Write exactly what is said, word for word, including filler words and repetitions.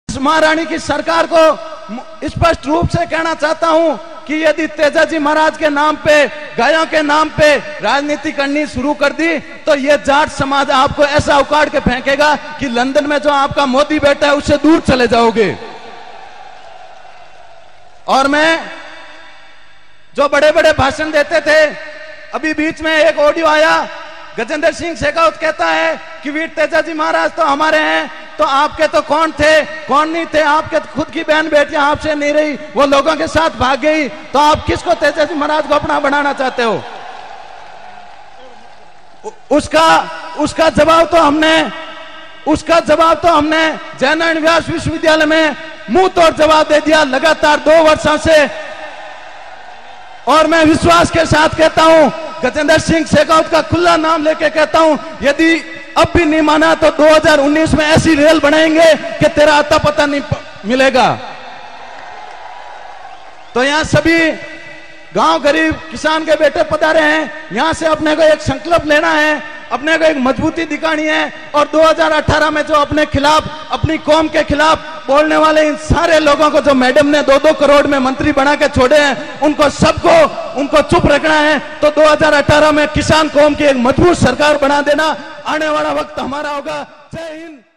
महारानी की सरकार को स्पष्ट रूप से कहना चाहता हूं कि यदि तेजाजी महाराज के नाम पे, गायों के नाम पे राजनीति करनी शुरू कर दी तो ये जाट समाज आपको ऐसा उखाड़ के फेंकेगा कि लंदन में जो आपका मोदी बैठा है उससे दूर चले जाओगे। और मैं जो बड़े बड़े भाषण देते थे, अभी बीच में एक ऑडियो आया, गजेंद्र सिंह शेखावत कहता है कि वीर तेजाजी महाराज तो हमारे हैं, तो आपके तो कौन थे कौन नहीं थे, आपके तो खुद की बहन बेटियां आपसे नहीं रही, वो लोगों के साथ भाग गई, तो आप किसको तेजाजी महाराज को अपना बनाना चाहते हो? उसका उसका जवाब तो हमने उसका जवाब तो हमने जयनारायण व्यास विश्वविद्यालय में मुंह तोड़ जवाब दे दिया लगातार दो वर्षों से। और मैं विश्वास के साथ कहता हूं, गजेंद्र सिंह शेखावत का खुला नाम लेके कहता हूं, यदि अब भी नहीं माना तो दो हज़ार उन्नीस में ऐसी रेल बनाएंगे कि तेरा आता पता नहीं मिलेगा। तो यहां सभी गांव गरीब किसान के बेटे पधारे हैं, यहां से अपने को एक संकल्प लेना है, अपने को एक मजबूती दिखानी है, और दो हज़ार अठारह में जो अपने खिलाफ, अपनी कौम के खिलाफ बोलने वाले इन सारे लोगों को जो मैडम ने दो दो करोड़ में मंत्री बना के छोड़े हैं, उनको सबको उनको चुप रखना है। तो दो हज़ार अठारह में किसान कौम की एक मजबूत सरकार बना देना, आने वाला वक्त हमारा होगा। जय हिंद।